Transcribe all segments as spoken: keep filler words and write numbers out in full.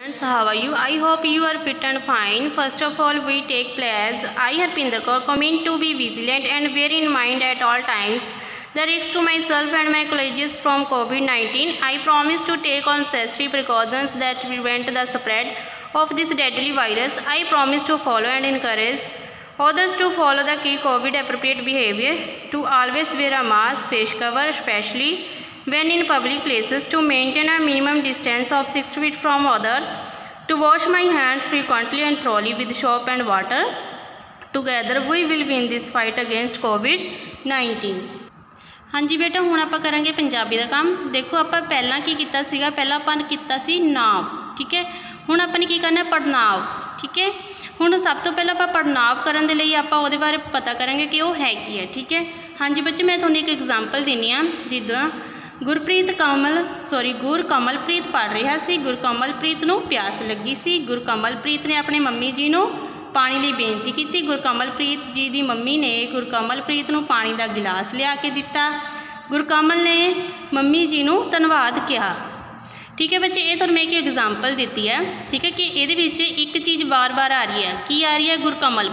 Friends, how are you? I hope you are fit and fine. First of all, we take pledge. I, Harpinder Kaur, commit to be vigilant and bear in mind at all times the risk to myself and my colleagues from COVID nineteen. I promise to take all necessary precautions that prevent the spread of this deadly virus. I promise to follow and encourage others to follow the key COVID appropriate behavior, to always wear a mask, face cover, especially when in public places, to maintain a minimum distance of six feet from others, to wash my hands frequently and thoroughly with soap and water. Together we will win this fight against COVID nineteen. हाँ जी बेटा, हुण आपां करांगे पंजाबी दा काम। देखो आपां पहलां की कीता सीगा, पहलां आपां कीता सी नाम, ठीक है। हुण आपां ने की करना, पढ़नाव, ठीक है। हुण सब तो पहलां आपां पढ़नाव करन दे लई आपां उहदे बारे पता करांगे कि वो है की है, ठीक है। हाँ जी बच्चे, मैं तुहानूं एक एग्जाम्पल दिंदी आ। जिद्दां गुरप्रीत कमल सॉरी गुरकमलप्रीत पढ़ रहा सी। गुरकमलप्रीत नूं प्यास लगी सी। गुरकमलप्रीत ने अपने मम्मी जी नूं पानी लई बेनती की। गुरकमलप्रीत जी की मम्मी ने गुरकमलप्रीत नूं पानी का गिलास लिया के दिता। गुरकमल ने मम्मी जी नूं धन्नवाद कहा, ठीक है बच्चे। ये तुहानूं मैं एक एग्जाम्पल दी है, ठीक है, कि ये एक चीज़ बार बार आ रही है। की आ रही है?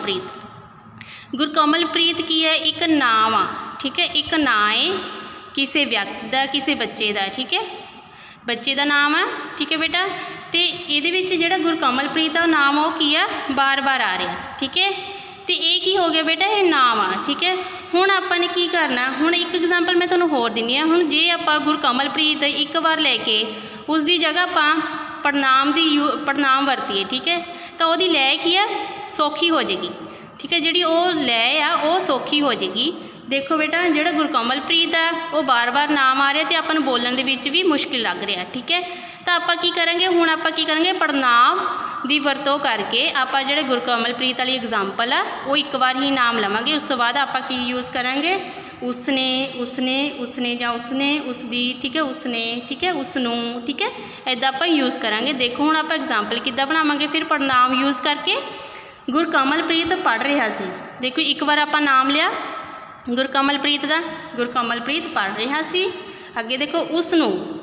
गुरकमलप्रीत। गुरकमलप्रीत की है? एक नाम आ, ठीक है, एक नाम है किसी व्यक्ति का, किसी बच्चे का, ठीक है, बच्चे का नाम है, ठीक है बेटा। तो ये जोड़ा गुरकमलप्रीत का नाम वो की है, बार बार आ रहा, ठीक है। तो ये की हो गया बेटा, ये नाम आ, ठीक है। हुण आपां ने की करना, हुण एक एग्जाम्पल मैं तुहानूं होर दिंदी हां। हुण जे आपां गुरकमलप्रीत एक बार लैके उसकी जगह आपां पड़नाम की यू पड़नाम वरतीए, ठीक है, तो वो लै की है, सौखी हो जाएगी, ठीक है। जी वो लै आ वो सौखी हो जाएगी। देखो बेटा, जोड़ा गुरकमलप्रीत है वो बार बार नाम आ रहा तो अपन बोलने के विच भी मुश्किल लग रहा, ठीक है। तो आप की करेंगे, हुण आप की करेंगे, पड़नाम की वरतों करके आप जो गुरकमलप्रीत वाली एग्जाम्पल है वो एक बार ही नाम लवांगे। उस तो बाद आप की यूज़ करेंगे, उसने, उसने, उसने या उसने, उसकी, ठीक है, उसने, ठीक है, उसनू, ठीक है, इदा आप यूज़ करेंगे। देखो हुण आप एग्जाम्पल किद्दां बनावांगे फिर पड़नाम यूज़ करके। गुरकमलप्रीत पढ़ रहा सी। देखो एक बार आप नाम लिया गुरकमलप्रीत का, गुरकमलप्रीत पढ़ रहा सी। अगे देखो उसनू,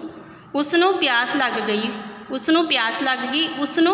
उसनू प्यास लग गई, उसनू प्यास लग गई, उसनू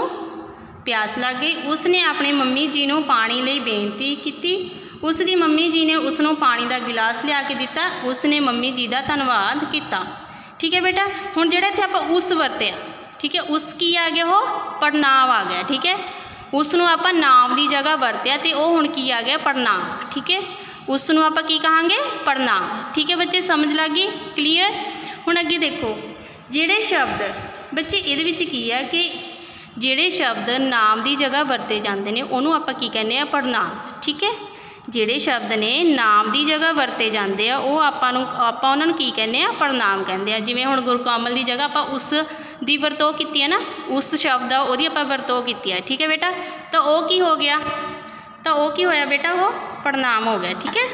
प्यास लग गई। उसने अपने मम्मी जी नूं पानी लई बेनती की। उसकी मम्मी जी ने उसनू पानी का गिलास लिया के दिता। उसने मम्मी जी का धन्नवाद किया, ठीक है बेटा। हुण जिहड़ा इत्थे आपां उस वरतिया, ठीक है, उस की आ गया, वो पड़नाम आ गया, ठीक है। उसनू आपां नाम की जगह वरतिया तो वह हुण की आ गया, पड़नाम, ठीक है। उसनू आप की कहांगे, पड़नाम, ठीक है बच्चे, समझ लग गई, क्लीयर। हुण अगे देखो, जिहड़े शब्द बच्चे इहदे विच की है कि जिहड़े शब्द नाम की जगह वरते जाते हैं उन्होंने आप की कहने आ, पड़नाम, ठीक है। जिहड़े शब्द ने नाम की जगह वरते जाते हैं वो आपां नूं आपां उन्हां नूं की कहने आ, पड़नाम कहते हैं। जिवें हुण गुरकमल की जगह आप उस दी वरतों की है ना, उस शब्द उहदी आपां वरतों की है, ठीक है बेटा। तो वह की हो गया, तो वह की होया बेटा, वो पड़नाम हो गया, ठीक है।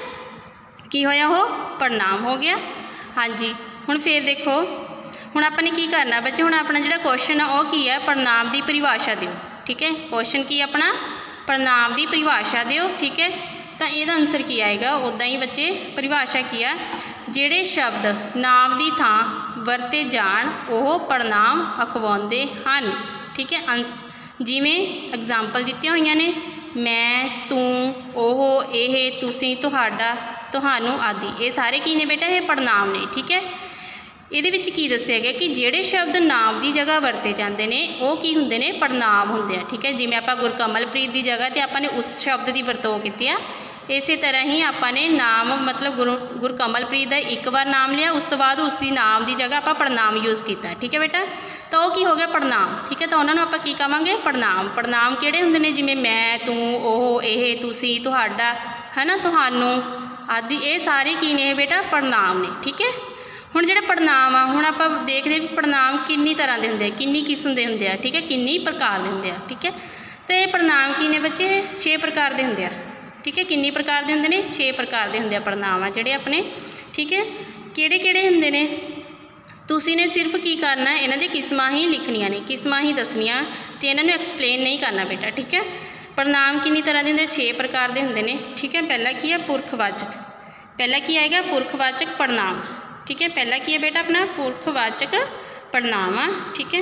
की होया, वो पड़नाम हो गया। हाँ जी, हुण फिर देखो, हुण आपने की करना बच्चे, हुण अपना जिहड़ा क्वेश्चन है वो की है, पड़नाम की परिभाषा दिओ, ठीक है। क्वेश्चन की अपना पड़नाम की परिभाषा दिओ, ठीक है। तो यदा आंसर की आएगा, उदा ही बच्चे परिभाषा की है, जिहड़े शब्द नाम की थां वरते जाण वो पड़नाम अखवाउंदे हन, ठीक है। जिवें एग्जाम्पल दित्तियां होईयां ने, मैं, तू, ओह, यह, तुसीं, तुहाडा, तुहानू आदि, ये सारे की ने बेटा, ये पड़नाम ने, ठीक है। ये की दस्सिया गया कि जिहड़े शब्द नाम की जगह वरते जाते हैं वो की हुंदे ने, पड़नाम हुंदे आ, ठीक है। जिवें आपां गुरकमलप्रीत की जगह तो आपां ने उस शब्द की वरतों की है, इस तरह ही आपने नाम मतलब गुरु गुरकमलप्रीत का एक बार नाम लिया, उस तो बाद उसकी नाम की जगह आप पड़नाम यूज़ किया, ठीक है बेटा। तो वह की हो गया, पड़नाम, ठीक है। तो उन्होंने आप की कहांगे, पड़नाम। पड़नाम किहड़े हुंदे ने, जिवें मैं, तू, ओह, यह, तुसीं, तुहाडा, है ना, तुहानू आदि, ये सारे की ने बेटा, पड़नाम ने, ठीक है। हुण जिहड़े पड़नाम आ, हुण आपां देखदे भी पड़नाम किन्नी तरह के हुंदे, किन्नी किस्म के हुंदे आ, ठीक है, किन्नी प्रकार के हुंदे आ, ठीक है। तो ये पड़नाम की ने बच्चे, छे प्रकार के हुंदे आ, ठीक है। किन्नी प्रकार के होंगे ने, छे प्रकार के होंगे पड़नाम आ जिहड़े अपने, ठीक है। किहड़े किहड़े होंगे ने, तुसीं ने सिर्फ की करना, इन्हां दी किस्मां ही लिखनियां ने, किस्मां ही दसनियां ते इन्हां नूं एक्सप्लेन नहीं करना बेटा, ठीक है। पड़नाम किन्नी तरह के होंगे, छे प्रकार के होंगे ने, ठीक है। पहला की है पुरखवाचक, पहला की आएगा पुरखवाचक पड़नाम, ठीक है। पहला की है बेटा अपना पुरखवाचक पड़नाम, ठीक है।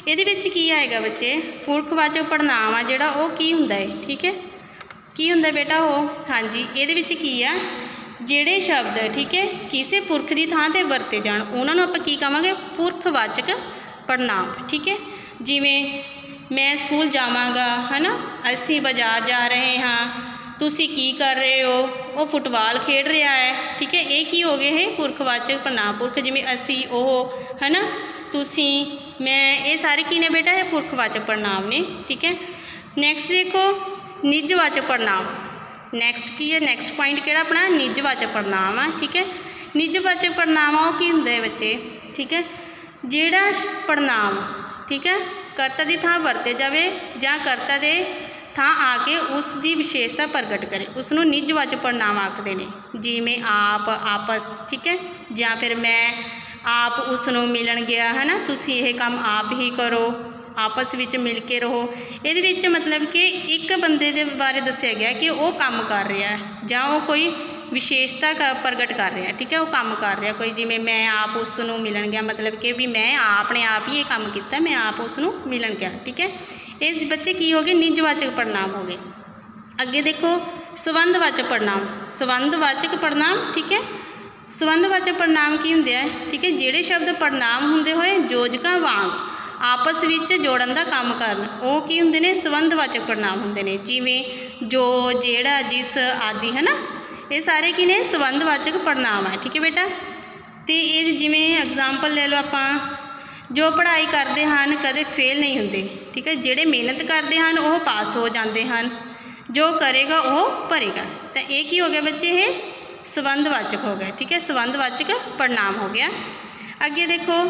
ਇਹਦੇ ਵਿੱਚ ਕੀ ਆਏਗਾ ਬੱਚੇ, ਪੁਰਖਵਾਚਕ ਪੜਨਾਮ ਆ ਜਿਹੜਾ ਉਹ ਕੀ ਹੁੰਦਾ ਹੈ, ਠੀਕ ਹੈ, ਕੀ ਹੁੰਦਾ ਬੇਟਾ ਉਹ, ਹਾਂਜੀ ਇਹਦੇ ਵਿੱਚ ਕੀ ਆ, ਜਿਹੜੇ ਸ਼ਬਦ ਠੀਕ ਹੈ ਕਿਸੇ ਪੁਰਖ ਦੀ ਥਾਂ ਤੇ ਵਰਤੇ ਜਾਣ ਉਹਨਾਂ ਨੂੰ ਆਪਾਂ ਕੀ ਕਹਾਂਗੇ, ਪੁਰਖਵਾਚਕ ਪੜਨਾਮ, ਠੀਕ ਹੈ। ਜਿਵੇਂ ਮੈਂ ਸਕੂਲ ਜਾਵਾਂਗਾ ਹੈ ਨਾ, ਅਸੀਂ ਬਾਜ਼ਾਰ ਜਾ ਰਹੇ ਹਾਂ, ਤੁਸੀਂ ਕੀ ਕਰ ਰਹੇ ਹੋ, ਉਹ ਫੁੱਟਬਾਲ ਖੇਡ ਰਿਹਾ ਹੈ, ਠੀਕ ਹੈ, ਇਹ ਕੀ ਹੋ ਗਏ, ਇਹ ਪੁਰਖਵਾਚਕ ਪੜਨਾਮ। ਪੁਰਖ ਜਿਵੇਂ ਅਸੀਂ, ਉਹ ਹੈ ਨਾ, ਤੁਸੀਂ, ਮੈਂ, ਇਹ ਸਾਰੇ ਕੀ ਨੇ ਬੇਟਾ, ਇਹ ਪੁਰਖਵਾਚਕ ਪੜਨਾਮ ਨੇ, ਠੀਕ ਹੈ। ਨੈਕਸਟ ਦੇਖੋ ਨਿੱਜਵਾਚਕ ਪੜਨਾਮ। ਨੈਕਸਟ ਕੀ ਹੈ, ਨੈਕਸਟ ਪੁਆਇੰਟ ਕਿਹੜਾ ਆਪਣਾ, ਨਿੱਜਵਾਚਕ ਪੜਨਾਮ ਆ, ਠੀਕ ਹੈ। ਨਿੱਜਵਾਚਕ ਪੜਨਾਮ ਆ ਉਹ ਕੀ ਹੁੰਦਾ ਹੈ ਬੱਚੇ, ਠੀਕ ਹੈ, ਜਿਹੜਾ ਪੜਨਾਮ ਠੀਕ ਹੈ ਕਰਤਾ ਦੀ ਥਾਂ ਵਰਤੇ ਜਾਵੇ ਜਾਂ ਕਰਤਾ ਦੇ ਥਾਂ ਆ ਕੇ ਉਸ ਦੀ ਵਿਸ਼ੇਸ਼ਤਾ ਪ੍ਰਗਟ ਕਰੇ, ਉਸ ਨੂੰ ਨਿੱਜਵਾਚਕ ਪੜਨਾਮ ਆਖਦੇ ਨੇ। ਜਿਵੇਂ ਆਪ, ਆਪਸ, ਠੀਕ ਹੈ, ਜਾਂ ਫਿਰ ਮੈਂ ਆਪ ਉਸ ਨੂੰ ਮਿਲਣ ਗਿਆ ਹੈ ਨਾ, ਤੁਸੀਂ ਇਹ ਕੰਮ ਆਪ ਹੀ ਕਰੋ, ਆਪਸ ਵਿੱਚ ਮਿਲ ਕੇ ਰਹੋ। ਇਹਦੇ ਵਿੱਚ ਮਤਲਬ ਕਿ ਇੱਕ ਬੰਦੇ ਦੇ ਬਾਰੇ ਦੱਸਿਆ ਗਿਆ ਕਿ ਉਹ ਕੰਮ ਕਰ ਰਿਹਾ ਜਾਂ ਉਹ ਕੋਈ ਵਿਸ਼ੇਸ਼ਤਾ ਕ ਪ੍ਰਗਟ ਕਰ ਰਿਹਾ, ਠੀਕ ਹੈ, ਉਹ ਕੰਮ ਕਰ ਰਿਹਾ ਕੋਈ, ਜਿਵੇਂ ਮੈਂ ਆਪ ਉਸ ਨੂੰ ਮਿਲਣ ਗਿਆ, ਮਤਲਬ ਕਿ ਵੀ ਮੈਂ ਆਪਣੇ ਆਪ ਹੀ ਇਹ ਕੰਮ ਕੀਤਾ, ਮੈਂ ਆਪ ਉਸ ਨੂੰ ਮਿਲਣ ਗਿਆ, ਠੀਕ ਹੈ। ਇਹ ਬੱਚੇ ਕੀ ਹੋ ਗਏ, ਨਿੱਜਵਾਚਕ ਪੜਨਾਮ ਹੋ ਗਏ। ਅੱਗੇ ਦੇਖੋ ਸੰਬੰਧਵਾਚਕ ਪੜਨਾਮ। ਸੰਬੰਧਵਾਚਕ ਪੜਨਾਮ, ਠੀਕ ਹੈ, ਸੰਬੰਧਵਾਚਕ ਪੜਨਾਮ ਕੀ ਹੁੰਦੇ ਆ, ਠੀਕ ਹੈ, ਜਿਹੜੇ ਸ਼ਬਦ ਪੜਨਾਮ ਹੁੰਦੇ ਹੋਏ ਯੋਜਕਾਂ ਵਾਂਗ ਆਪਸ ਵਿੱਚ ਜੋੜਨ ਦਾ ਕੰਮ ਕਰਨ, ਉਹ ਕੀ ਹੁੰਦੇ ਨੇ, ਸੰਬੰਧਵਾਚਕ ਪੜਨਾਮ ਹੁੰਦੇ ਨੇ। ਜਿਵੇਂ ਜੋ, ਜਿਹੜਾ, ਜਿਸ ਆਦਿ ਹੈ ਨਾ, ਇਹ ਸਾਰੇ ਕੀ ਨੇ, ਸੰਬੰਧਵਾਚਕ ਪੜਨਾਮ ਹੈ, ਠੀਕ ਹੈ ਬੇਟਾ। ਅਤੇ ਇਹ ਜਿਵੇਂ ਐਗਜ਼ਾਮਪਲ ਲੈ ਲਓ ਆਪਾਂ, ਜੋ ਪੜ੍ਹਾਈ ਕਰਦੇ ਹਨ ਕਦੇ ਫੇਲ ਨਹੀਂ ਹੁੰਦੇ, ਠੀਕ ਹੈ, ਜਿਹੜੇ ਮਿਹਨਤ ਕਰਦੇ ਹਨ ਉਹ ਪਾਸ ਹੋ ਜਾਂਦੇ ਹਨ, ਜੋ ਕਰੇਗਾ ਉਹ ਭਰੇਗਾ। ਤਾਂ ਇਹ ਕੀ ਹੋ ਗਿਆ ਬੱਚੇ, ਇਹ ਸੰਬੰਧਵਾਚਕ ਹੋ ਗਿਆ, ਠੀਕ ਹੈ, ਸੰਬੰਧਵਾਚਕ ਪੜਨਾਮ ਹੋ ਗਿਆ। ਅੱਗੇ ਦੇਖੋ,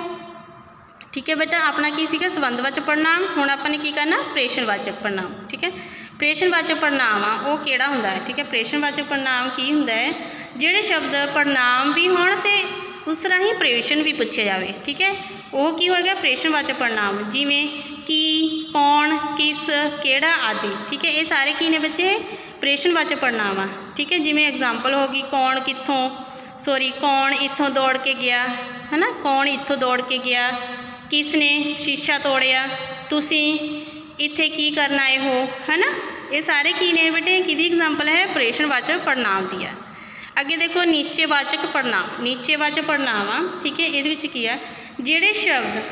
ਠੀਕ ਹੈ ਬੇਟਾ, ਆਪਣਾ ਕੀ ਸੀਗਾ, ਸੰਬੰਧਵਾਚਕ ਪੜਨਾਮ। ਹੁਣ ਆਪਾਂ ਨੇ ਕੀ ਕਰਨਾ, ਪ੍ਰੇਸ਼ਨਵਾਚਕ ਪੜਨਾਮ, ਠੀਕ ਹੈ। ਪ੍ਰੇਸ਼ਨਵਾਚਕ ਪੜਨਾਮ ਆ ਉਹ ਕਿਹੜਾ ਹੁੰਦਾ ਹੈ, ਠੀਕ ਹੈ। ਪ੍ਰੇਸ਼ਨਵਾਚਕ ਪੜਨਾਮ ਕੀ ਹੁੰਦਾ ਹੈ, ਜਿਹੜੇ ਸ਼ਬਦ ਪੜਨਾਮ ਵੀ ਹੋਣ ਅਤੇ ਉਸ ਰਾਹੀਂ ਪ੍ਰੇਸ਼ਨ ਵੀ ਪੁੱਛਿਆ ਜਾਵੇ, ਠੀਕ ਹੈ, ਉਹ ਕੀ ਹੋਏਗਾ, ਪ੍ਰੇਸ਼ਨਵਾਚਕ ਪੜਨਾਮ। ਜਿਵੇਂ ਕੀ, ਕੌਣ, ਕਿਸ, ਕਿਹੜਾ ਆਦਿ, ਠੀਕ ਹੈ, ਇਹ ਸਾਰੇ ਕੀ ਨੇ ਬੱਚੇ, ਪ੍ਰੇਸ਼ਨਵਾਚਕ ਪੜਨਾਮ ਆ, ਠੀਕ ਹੈ। ਜਿਵੇਂ ਐਗਜ਼ਾਮਪਲ ਹੋ ਗਈ, ਕੌਣ ਕਿੱਥੋਂ, ਸੋਰੀ ਕੌਣ ਇੱਥੋਂ ਦੌੜ ਕੇ ਗਿਆ ਹੈ ਨਾ, ਕੌਣ ਇੱਥੋਂ ਦੌੜ ਕੇ ਗਿਆ, ਕਿਸ ਨੇ ਸ਼ੀਸ਼ਾ ਤੋੜਿਆ, ਤੁਸੀਂ ਇੱਥੇ ਕੀ ਕਰਨ ਆਏ ਹੋ, ਹੈ ਨਾ, ਇਹ ਸਾਰੇ ਕੀ ਨੇ ਬੇਟੇ, ਕਿਹਦੀ ਐਗਜ਼ਾਮਪਲ ਹੈ, ਪ੍ਰੇਸ਼ਨਵਾਚਕ ਪੜਨਾਮ ਦੀ ਆ। ਅੱਗੇ ਦੇਖੋ ਨੀਚੇਵਾਚਕ ਪੜਨਾਮ। ਨੀਚੇਵਾਚਕ ਪੜਨਾਮ ਆ, ਠੀਕ ਹੈ, ਇਹਦੇ ਵਿੱਚ ਕੀ ਆ, ਜਿਹੜੇ ਸ਼ਬਦ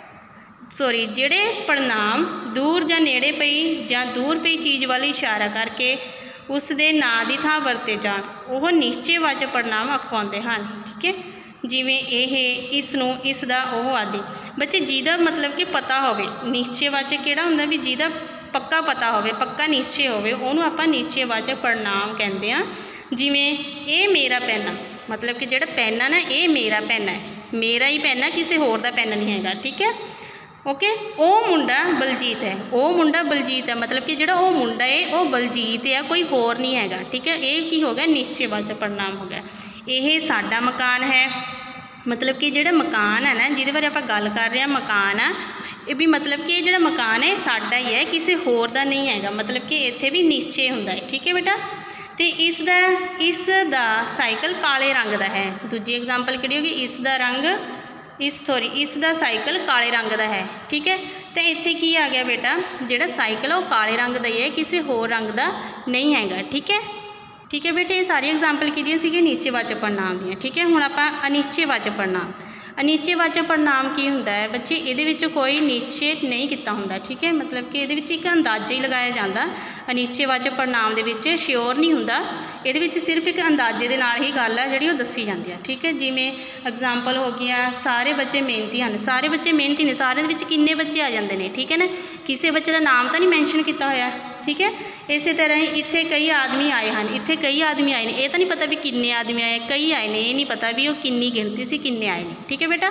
ਸੋਰੀ ਜਿਹੜੇ ਪੜਨਾਮ ਦੂਰ ਜਾਂ ਨੇੜੇ ਪਈ ਜਾਂ ਦੂਰ ਪਈ ਚੀਜ਼ ਵੱਲ ਇਸ਼ਾਰਾ ਕਰਕੇ ਉਸ ਦੇ ਨਾਂ ਦੀ ਥਾਂ ਵਰਤੇ ਜਾਣ, ਉਹ ਨੀਚੇਵਾਚਕ ਪੜਨਾਮ ਅਖਵਾਉਂਦੇ ਹਨ, ਠੀਕ ਹੈ। ਜਿਵੇਂ ਇਹ, ਇਸ ਨੂੰ, ਇਸ ਦਾ, ਉਹ ਆਦਿ। ਬੱਚੇ ਜਿਹਦਾ ਮਤਲਬ ਕਿ ਪਤਾ ਹੋਵੇ, ਨਿਸ਼ਚੇਵਾਚਕ ਕਿਹੜਾ ਹੁੰਦਾ ਵੀ ਜਿਹਦਾ ਪੱਕਾ ਪਤਾ ਹੋਵੇ, ਪੱਕਾ ਨਿਸ਼ਚੇ ਹੋਵੇ, ਉਹਨੂੰ ਆਪਾਂ ਨਿਸ਼ਚੇਵਾਚਕ ਪੜਨਾਮ ਕਹਿੰਦੇ ਹਾਂ। ਜਿਵੇਂ ਇਹ ਮੇਰਾ ਪੈਨ ਆ, ਮਤਲਬ ਕਿ ਜਿਹੜਾ ਪੈਨ ਆ ਨਾ, ਇਹ ਮੇਰਾ ਪੈਨ ਹੈ, ਮੇਰਾ ਹੀ ਪੈਨ ਆ, ਕਿਸੇ ਹੋਰ ਦਾ ਪੈਨ ਨਹੀਂ ਹੈਗਾ, ਠੀਕ ਹੈ, ਓਕੇ। ਉਹ ਮੁੰਡਾ ਬਲਜੀਤ ਹੈ, ਉਹ ਮੁੰਡਾ ਬਲਜੀਤ ਹੈ, ਮਤਲਬ ਕਿ ਜਿਹੜਾ ਉਹ ਮੁੰਡਾ ਹੈ ਉਹ ਬਲਜੀਤ ਹੈ, ਕੋਈ ਹੋਰ ਨਹੀਂ ਹੈਗਾ, ਠੀਕ ਹੈ। ਇਹ ਕੀ ਹੋ ਗਿਆ, ਨਿਸ਼ਚੇਵਾਚਕ ਪੜਨਾਮ ਹੋ ਗਿਆ। ਇਹ ਸਾਡਾ ਮਕਾਨ ਹੈ, ਮਤਲਬ ਕਿ ਜਿਹੜਾ ਮਕਾਨ ਹੈ ਨਾ, ਜਿਹਦੇ ਬਾਰੇ ਆਪਾਂ ਗੱਲ ਕਰ ਰਹੇ ਹਾਂ, ਮਕਾਨ ਆ, ਇਹ ਵੀ ਮਤਲਬ ਕਿ ਇਹ ਜਿਹੜਾ ਮਕਾਨ ਹੈ ਸਾਡਾ ਹੀ ਹੈ, ਕਿਸੇ ਹੋਰ ਦਾ ਨਹੀਂ ਹੈਗਾ, ਮਤਲਬ ਕਿ ਇੱਥੇ ਵੀ ਨਿਸ਼ਚੇ ਹੁੰਦਾ ਹੈ, ਠੀਕ ਹੈ ਬੇਟਾ। ਅਤੇ ਇਸ ਦਾ ਇਸ ਦਾ ਸਾਈਕਲ ਕਾਲੇ ਰੰਗ ਦਾ ਹੈ। ਦੂਜੀ ਐਗਜ਼ਾਮਪਲ ਕਿਹੜੀ ਹੋਗੀ, ਇਸ ਦਾ ਰੰਗ, ਇਸ ਸੋਰੀ ਇਸ ਦਾ ਸਾਈਕਲ ਕਾਲੇ ਰੰਗ ਦਾ ਹੈ, ਠੀਕ ਹੈ। ਅਤੇ ਇੱਥੇ ਕੀ ਆ ਗਿਆ ਬੇਟਾ, ਜਿਹੜਾ ਸਾਈਕਲ ਆ ਉਹ ਕਾਲੇ ਰੰਗ ਦਾ ਹੀ ਹੈ, ਕਿਸੇ ਹੋਰ ਰੰਗ ਦਾ ਨਹੀਂ ਹੈਗਾ, ਠੀਕ ਹੈ। ਠੀਕ ਹੈ ਬੇਟੇ, ਇਹ ਸਾਰੀ ਐਗਜ਼ਾਮਪਲ ਕਿਹਦੀਆਂ ਸੀਗੀਆਂ, ਨੀਚੇਵਾਚਕ ਪੜਨਾਮ ਦੀਆਂ, ਠੀਕ ਹੈ। ਹੁਣ ਆਪਾਂ ਅਨੀਚੇਵਾਚਕ ਪੜਨਾਮ। ਅਨੀਚੇਵਾਚਕ ਪੜਨਾਮ ਕੀ ਹੁੰਦਾ ਹੈ ਬੱਚੇ, ਇਹਦੇ ਵਿੱਚ ਕੋਈ ਨਿਸ਼ਚੇ ਨਹੀਂ ਕੀਤਾ ਹੁੰਦਾ, ਠੀਕ ਹੈ, ਮਤਲਬ ਕਿ ਇਹਦੇ ਵਿੱਚ ਇੱਕ ਅੰਦਾਜ਼ਾ ਹੀ ਲਗਾਇਆ ਜਾਂਦਾ। ਅਨੀਚੇਵਾਚਕ ਪੜਨਾਮ ਦੇ ਵਿੱਚ ਸ਼ਿਓਰ ਨਹੀਂ ਹੁੰਦਾ, ਇਹਦੇ ਵਿੱਚ ਸਿਰਫ ਇੱਕ ਅੰਦਾਜ਼ੇ ਦੇ ਨਾਲ ਹੀ ਗੱਲ ਹੈ ਜਿਹੜੀ ਉਹ ਦੱਸੀ ਜਾਂਦੀ ਹੈ, ਠੀਕ ਹੈ। ਜਿਵੇਂ ਐਗਜ਼ਾਮਪਲ ਹੋ ਗਈਆਂ, ਸਾਰੇ ਬੱਚੇ ਮਿਹਨਤੀ ਹਨ, ਸਾਰੇ ਬੱਚੇ ਮਿਹਨਤੀ ਨੇ, ਸਾਰਿਆਂ ਦੇ ਵਿੱਚ ਕਿੰਨੇ ਬੱਚੇ ਆ ਜਾਂਦੇ ਨੇ, ਠੀਕ ਹੈ ਨਾ, ਕਿਸੇ ਬੱਚੇ ਦਾ ਨਾਮ ਤਾਂ ਨਹੀਂ ਮੈਂਸ਼ਨ ਕੀਤਾ ਹੋਇਆ, ਠੀਕ ਹੈ। ਇਸੇ ਤਰ੍ਹਾਂ ਹੀ ਇੱਥੇ ਕਈ ਆਦਮੀ ਆਏ ਹਨ, ਇੱਥੇ ਕਈ ਆਦਮੀ ਆਏ ਨੇ, ਇਹ ਤਾਂ ਨਹੀਂ ਪਤਾ ਵੀ ਕਿੰਨੇ ਆਦਮੀ ਆਏ, ਕਈ ਆਏ ਨੇ, ਇਹ ਨਹੀਂ ਪਤਾ ਵੀ ਉਹ ਕਿੰਨੀ ਗਿਣਤੀ ਸੀ, ਕਿੰਨੇ ਆਏ ਨੇ, ਠੀਕ ਹੈ ਬੇਟਾ।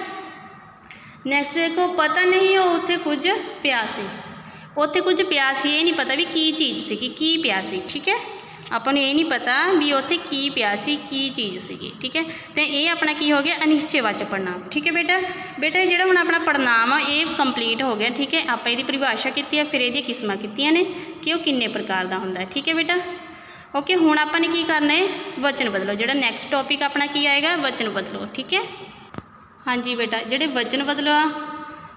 ਨੈਕਸਟ ਦੇਖੋ, ਪਤਾ ਨਹੀਂ ਉਹ ਉੱਥੇ ਕੁਝ ਪਿਆ ਸੀ, ਉੱਥੇ ਕੁਝ ਪਿਆ ਸੀ, ਇਹ ਨਹੀਂ ਪਤਾ ਵੀ ਕੀ ਚੀਜ਼ ਸੀਗੀ, ਕੀ ਪਿਆ ਸੀ, ਠੀਕ ਹੈ। ਆਪਾਂ ਨੂੰ ਇਹ ਨਹੀਂ ਪਤਾ ਵੀ ਉੱਥੇ ਕੀ ਪਿਆ ਸੀ, ਕੀ ਚੀਜ਼ ਸੀਗੀ, ਠੀਕ ਹੈ। ਅਤੇ ਇਹ ਆਪਣਾ ਕੀ ਹੋ ਗਿਆ, ਅਨਿਸ਼ਚੇਵਾਚਕ ਪੜਨਾਮ, ਠੀਕ ਹੈ ਬੇਟਾ। ਬੇਟਾ ਜਿਹੜਾ ਹੁਣ ਆਪਣਾ ਪੜਨਾਮ ਆ ਇਹ ਕੰਪਲੀਟ ਹੋ ਗਿਆ, ਠੀਕ ਹੈ। ਆਪਾਂ ਇਹਦੀ ਪਰਿਭਾਸ਼ਾ ਕੀਤੀ ਹੈ, ਫਿਰ ਇਹਦੀਆਂ ਕਿਸਮਾਂ ਕੀਤੀਆਂ ਨੇ ਕਿ ਉਹ ਕਿੰਨੇ ਪ੍ਰਕਾਰ ਦਾ ਹੁੰਦਾ, ਠੀਕ ਹੈ ਬੇਟਾ। ਓਕੇ, ਹੁਣ ਆਪਾਂ ਨੇ ਕੀ ਕਰਨਾ ਹੈ, ਵਚਨ ਬਦਲੋ। ਜਿਹੜਾ ਨੈਕਸਟ ਟੋਪਿਕ ਆਪਣਾ ਕੀ ਆਏਗਾ, ਵਚਨ ਬਦਲੋ, ਠੀਕ ਹੈ। ਹਾਂਜੀ ਬੇਟਾ, ਜਿਹੜੇ ਵਚਨ ਬਦਲੋ ਆ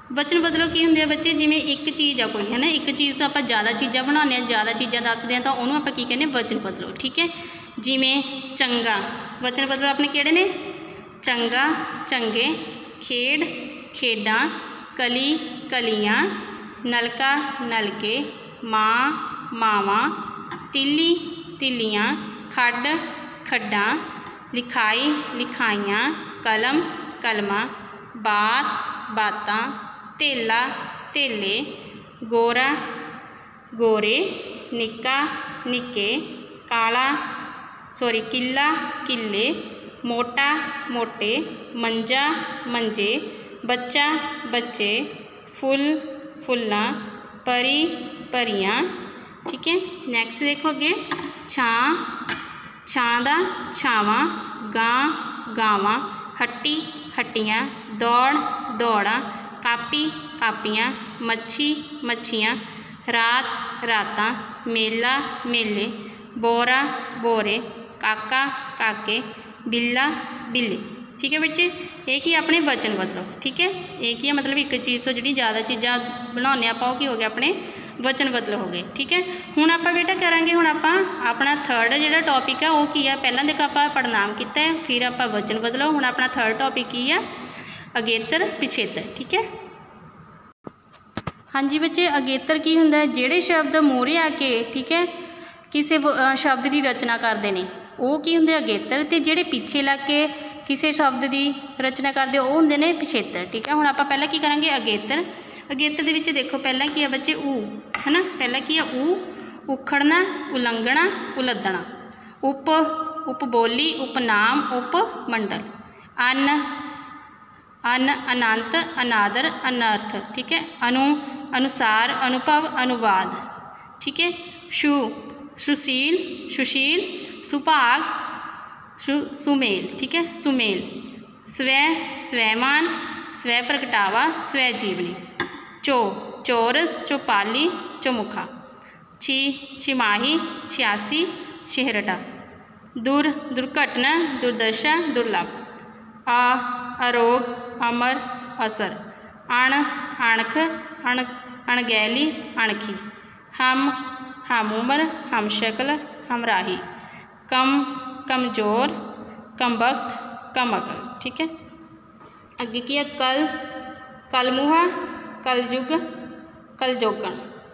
वचन बदलो की होंगे बच्चे, जिमें एक चीज़ आ कोई है ना, एक चीज़ तो आप ज़्यादा चीज़ा बनाने, ज़्यादा चीज़ा दसते हैं तो उन्होंने आप की कहने वचन बदलो। ठीक है, जिमें चंगा, वचन बदलो अपने किहड़े ने, चंगा चंगे, खेड खेडां, कली कलियां, नलका नलके, माँ मावां, तिली तिलियां, खड्ड खड्डां, लिखाई लिखाइयां, कलम कलमां, बात बातां, धेला धेले, गोरा गोरे, निक्का निक्के, काला सॉरी किला किले, मोटा मोटे, मंजा मंजे, बच्चा बच्चे, फुल फुल्लां, परी परियां। ठीक है, नैक्सट देखो अगे, छां छां दा छावां, गां गावां, हट्टी हट्टियां, दौड़ दौड़ा, कापी कापियां, मच्छी मच्छियां, रात रातां, मेला मेले, बोरा बोरे, काका काके, बिल्ला बिल्ली। ठीक है बच्चे, एक ही अपने वचन बदलो। ठीक है, एक ही मतलब एक चीज़ तो जी ज़्यादा चीज़ा बनाने आप की हो गया अपने वचन बदलो हो गए। ठीक है, हुण आप बेटा करांगे, हुण आप अपना थर्ड जिहड़ा टॉपिक है वो की है, पहला देखो आप पड़नाम किया है, फिर आप वचन बदलो, हुण अपना थर्ड टॉपिक की है अगेतर पिछेतर। ठीक है, हाँ जी बच्चे, अगेतर की हुंदा है, जिहड़े शब्द मूहरे आके ठीक है किसी शब्द की रचना करते हैं वो की हुंदे अगेतर, ते जिहड़े पिछे लग के किसी शब्द की रचना करते वो होंगे ने पिछेतर। ठीक है, हुण आप पहला की करांगे अगेतर। अगेतर दे विच देखो पहला की है बच्चे ऊ, है ना, पहला की है ऊ, उखड़ना उलंघना उलदना, उप उपबोली उपनाम उपमंडल, अन अन अनंत अनादर अनर्थ। ठीक है, अनु अनुसार अनुभव अनुवाद। ठीक है, शु सुशील सुशील, सुभाग सु सुमेल। ठीक है, सुमेल, स्वै स्वैमान स्वै प्रगटावा स्वै जीवनी, चो चौरस चौपाली चौमुखा, छी छिमाही छियासी छिहरटा, दुर दुर्घटना दुर्दशा दुर्लभ, अ अरोग अमर असर, अण अणख अण अणगैली अणखी, हम हम उम्र हम शक्ल हमराही, कम कमज़ोर कम वक्त कम अकल। ठीक है, अगे की है कल कलमुहा कलयुग कलजोगन,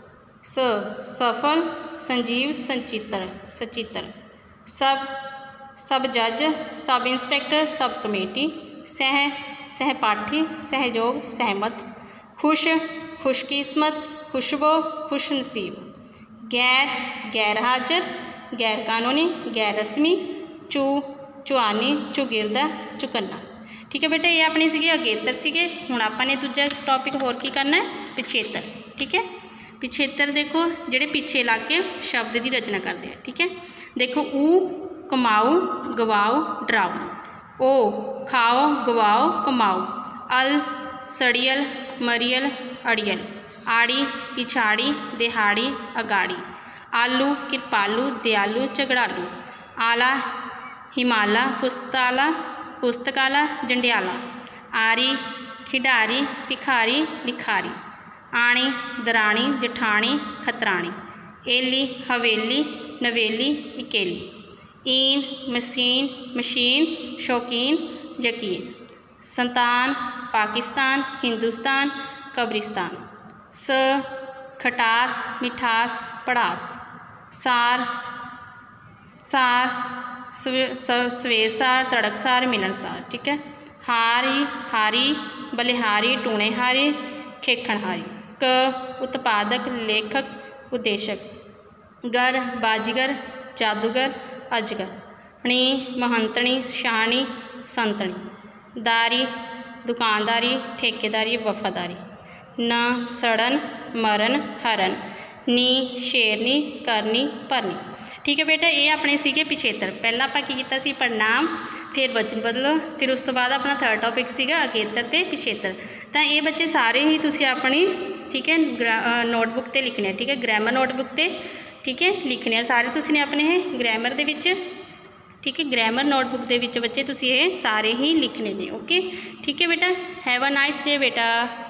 स सफल संजीव संचित्र सचित्र, सब सब जज सब इंस्पैक्टर सब कमेटी, सह सहपाठी सहयोग सहमत, खुश खुशकिस्मत खुशबो खुश नसीब, गैर गैर हाजिर गैर कानूनी गैर रस्मी, चू चुआनी चुगिरदा चुकन्ना। ठीक है बेटा, ये अपनी सी अगेतर सीगे। हुण आपने दूजा टॉपिक होर की करना है पिछेतर। ठीक है, पिछेतर देखो जिहड़े पिछे लग के शब्द की रचना करते हैं। ठीक है, देखो ऊ कमाओ गवाओ डराओ, ओ खाओ गवाओ कमाओ, अल सड़ियल मरियल अड़ियल, आड़ी पिछाड़ी दिहाड़ी अगाड़ी, आलू कृपालू दयालू झगड़ालू, आला हिमाला पुस्तकाला पुस्तकाला जंडियाला, आरी खिडारी भिखारी लिखारी, आणी दराणी जठाणी खतराणी, एली हवेली नवेली इकेली, ईन मशीन मशीन शौकीन यकीन, संतान पाकिस्तान हिंदुस्तान कब्रिस्तान, स खटास मिठास पड़ास, सार सार सवेर सार तड़कसार मिलनसार। ठीक है, हारी हारी बलिहारी टूणेहारी खेखणहारी, क उत्पादक लेखक उद्देशक, गर बाजीगर जादूगर अजगर, णी महंतणी शाहणी संतणी, दारी दुकानदारी ठेकेदारी वफादारी, न सड़न मरन हरन, नी शेरनी करनी भरनी। ठीक है बेटा, ये अपने सीगे पिछेतर। पहला आप की किया सी पड़नाम, फिर वचन बदलो, फिर उस तो बाद अपना थर्ड टॉपिक सीगा अगेतर ते पिछेतर। तो ये बच्चे सारे ही तुसी अपनी ठीक है नोटबुक ते लिखने। ठीक है, ग्रामर नोटबुक ते ठीक है लिखने सारे तुसी ने अपने ग्रामर दे विच। ठीक है, ग्रामर नोटबुक दे विच बच्चे तुसी ये सारे ही लिखने ने। ओके, ठीक है बेटा, हैव अ नाइस डे बेटा।